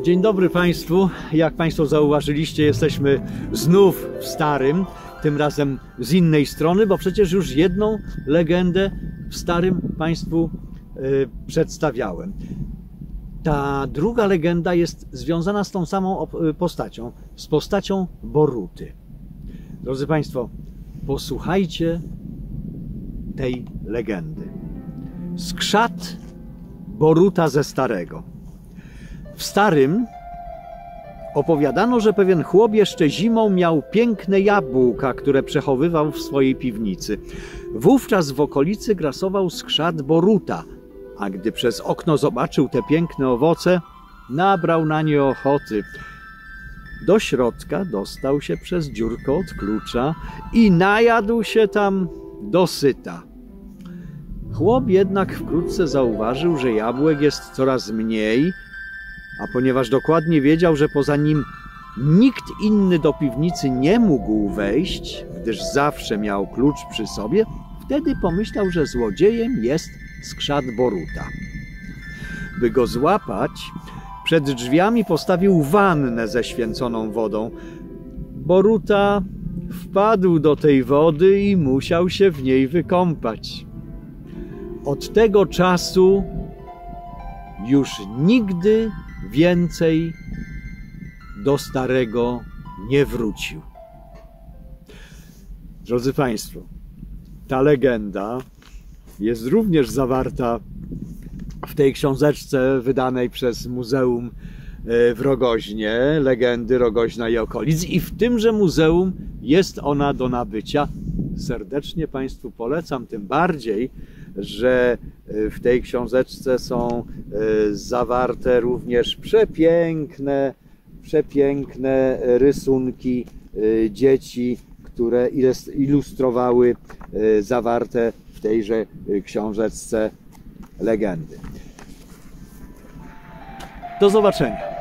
Dzień dobry Państwu. Jak Państwo zauważyliście, jesteśmy znów w Starym, tym razem z innej strony, bo przecież już jedną legendę w Starym Państwu przedstawiałem. Ta druga legenda jest związana z tą samą postacią, z postacią Boruty. Drodzy Państwo, posłuchajcie tej legendy. Skrzat Boruta ze Starego. W Starym opowiadano, że pewien chłop jeszcze zimą miał piękne jabłka, które przechowywał w swojej piwnicy. Wówczas w okolicy grasował skrzat Boruta, a gdy przez okno zobaczył te piękne owoce, nabrał na nie ochoty. Do środka dostał się przez dziurkę od klucza i najadł się tam dosyta. Chłop jednak wkrótce zauważył, że jabłek jest coraz mniej, a ponieważ dokładnie wiedział, że poza nim nikt inny do piwnicy nie mógł wejść, gdyż zawsze miał klucz przy sobie, wtedy pomyślał, że złodziejem jest skrzat Boruta. By go złapać, przed drzwiami postawił wannę ze święconą wodą. Boruta wpadł do tej wody i musiał się w niej wykąpać. Od tego czasu już nigdy więcej do Starego nie wrócił. Drodzy Państwo, ta legenda jest również zawarta w tej książeczce wydanej przez Muzeum w Rogoźnie, Legendy Rogoźna i okolic, i w tymże muzeum jest ona do nabycia. Serdecznie Państwu polecam, tym bardziej, że w tej książeczce są zawarte również przepiękne rysunki dzieci, które ilustrowały zawarte w tejże książeczce legendy. Do zobaczenia.